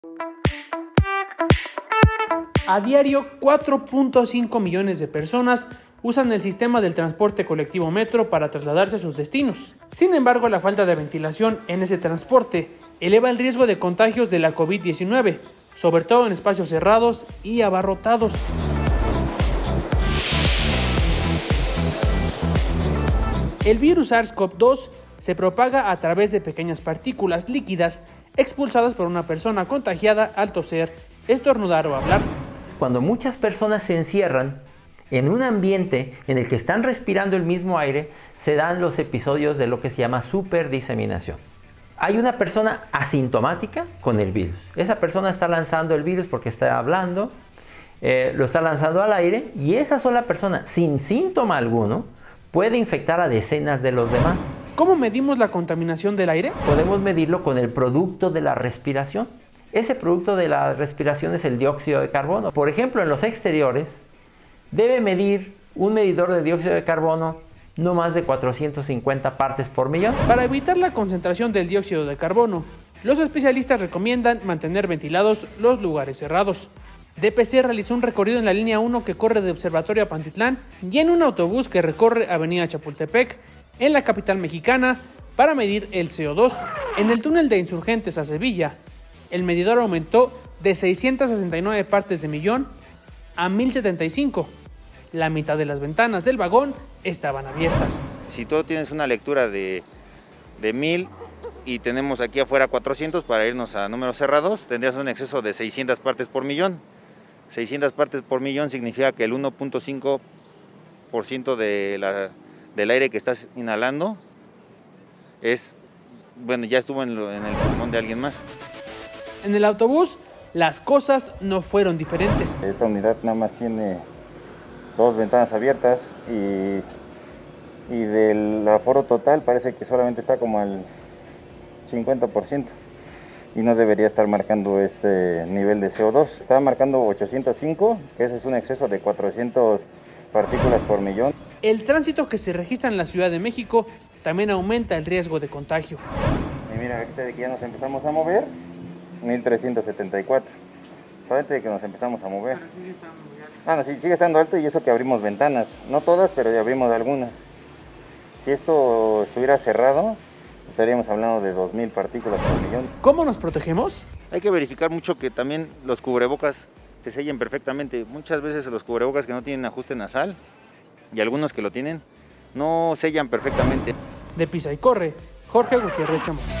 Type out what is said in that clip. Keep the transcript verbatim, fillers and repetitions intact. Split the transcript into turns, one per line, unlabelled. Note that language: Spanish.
A diario, cuatro punto cinco millones de personas usan el sistema del transporte colectivo metro para trasladarse a sus destinos. Sin embargo, la falta de ventilación en ese transporte eleva el riesgo de contagios de la COVID diecinueve, sobre todo en espacios cerrados y abarrotados. El virus SARS CoV dos se propaga a través de pequeñas partículas líquidas expulsadas por una persona contagiada al toser, estornudar o hablar.
Cuando muchas personas se encierran en un ambiente en el que están respirando el mismo aire, se dan los episodios de lo que se llama superdiseminación. Hay una persona asintomática con el virus. Esa persona está lanzando el virus porque está hablando, eh, lo está lanzando al aire, y esa sola persona, sin síntoma alguno, puede infectar a decenas de los demás.
¿Cómo medimos la contaminación del aire?
Podemos medirlo con el producto de la respiración. Ese producto de la respiración es el dióxido de carbono. Por ejemplo, en los exteriores, debe medir un medidor de dióxido de carbono no más de cuatrocientas cincuenta partes por millón.
Para evitar la concentración del dióxido de carbono, los especialistas recomiendan mantener ventilados los lugares cerrados. D P C realizó un recorrido en la línea uno que corre de Observatorio a Pantitlán y en un autobús que recorre Avenida Chapultepec, en la capital mexicana, para medir el C O dos. En el túnel de Insurgentes a Sevilla, el medidor aumentó de seiscientas sesenta y nueve partes de millón a mil setenta y cinco. La mitad de las ventanas del vagón estaban abiertas.
Si tú tienes una lectura de, de mil y tenemos aquí afuera cuatrocientos para irnos a números cerrados, tendrías un exceso de seiscientas partes por millón. seiscientas partes por millón significa que el uno punto cinco por ciento de la, del aire que estás inhalando es, bueno, ya estuvo en, lo, en el pulmón de alguien más.
En el autobús, las cosas no fueron diferentes.
Esta unidad nada más tiene dos ventanas abiertas y, y del aforo total parece que solamente está como al cincuenta por ciento y no debería estar marcando este nivel de C O dos. Está marcando ochocientos cinco, que ese es un exceso de cuatrocientas partículas por millón.
El tránsito que se registra en la Ciudad de México también aumenta el riesgo de contagio.
Y mira, ahorita de que ya nos empezamos a mover, mil trescientos setenta y cuatro. Solamente de que nos empezamos a mover. Ah, no, sí, sigue estando alto, y eso que abrimos ventanas. No todas, pero ya abrimos algunas. Si esto estuviera cerrado, estaríamos hablando de dos mil partículas por millón.
¿Cómo nos protegemos?
Hay que verificar mucho que también los cubrebocas te sellen perfectamente. Muchas veces los cubrebocas que no tienen ajuste nasal, y algunos que lo tienen, no sellan perfectamente.
De Pisa y Corre, Jorge Gutiérrez Chamorro.